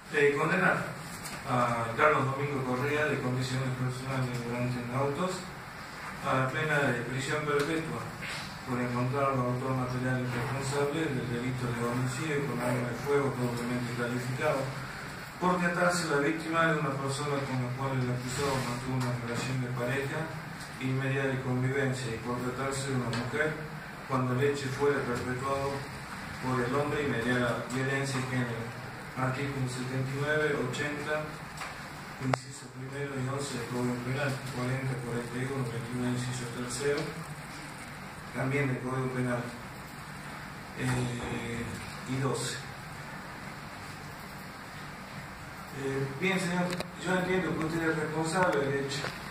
Condenar a Carlos Domingo Correa, de condiciones personales de ignorancia en autos, a la pena de prisión perpetua por encontrarlo autor material y responsable del delito de homicidio con arma de fuego doblemente calificado, por tratarse la víctima de una persona con la cual el acusado mantuvo una relación de pareja inmediata de convivencia, y por tratarse de una mujer cuando el hecho fuera perpetuado por el hombre y mediada violencia de género. Artículo 79, 80, inciso primero y 11 del Código Penal, 40, 41, 21, inciso tercero, también del Código Penal, y 12. Bien, señor, yo entiendo que usted es responsable del hecho.